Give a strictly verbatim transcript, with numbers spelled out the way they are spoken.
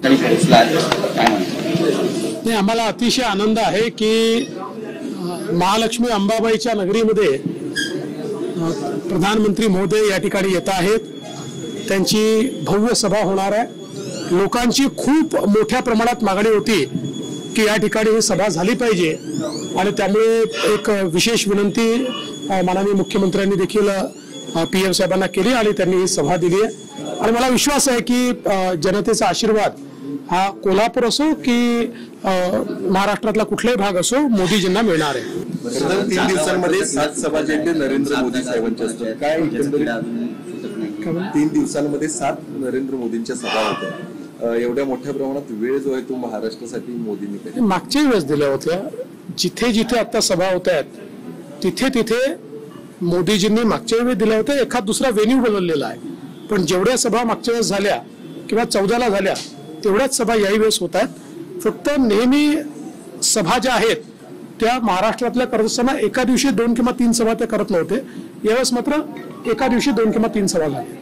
पोहोचला आहे, काय म्हणतो? नाही, आम्हाला अतिशय आनंद आहे की महालक्ष्मी अंबाबाईच्या नगरीमध्ये प्रधानमंत्री महोदय या ठिकाणी येत आहेत. त्यांची भव्य सभा होणार आहे. लोकांची खूप मोठ्या प्रमाणात मागणी होती की या ठिकाणी ही सभा झाली पाहिजे आणि त्यामुळे एक विशेष विनंती माननीय मुख्यमंत्र्यांनी देखील पी एम साहेबांना केली आणि त्यांनी ही सभा दिली आहे. आणि मला विश्वास आहे की जनतेचा आशीर्वाद हा कोल्हापूर असो की महाराष्ट्रातला कुठलाही भाग असो मोदीजींना मिळणार आहे. तीन दिवसांमध्ये सात सभा जे नरेंद्र मोदी साहेबांच्या असतात, काय तीन दिवसांमध्ये सात नरेंद्र मोदींच्या सभा होत्या, एवढ्या मोठ्या प्रमाणात वेळ जो आहे तो महाराष्ट्रासाठी मोदींनी केला. मागच्या वेळेस दिल्या होत्या. जिथे जिथे आता सभा होत आहेत तिथे तिथे मोदीजींनी मागच्या वेळेस दिल्या होत्या. एखाद दुसरा व्हेन्यू बदललेला आहे, पण जेवढ्या सभा मागच्या वेळेस झाल्या किंवा चौदाला झाल्या तेवढ्याच सभा याही वेळेस होत आहेत. फक्त नेहमी सभा ज्या आहेत त्या महाराष्ट्रातल्या करत असताना एका दिवशी दोन किंवा तीन सभा त्या करत नव्हते. यावेळेस मात्र एका दिवशी दोन किंवा तीन सभा झाल्या.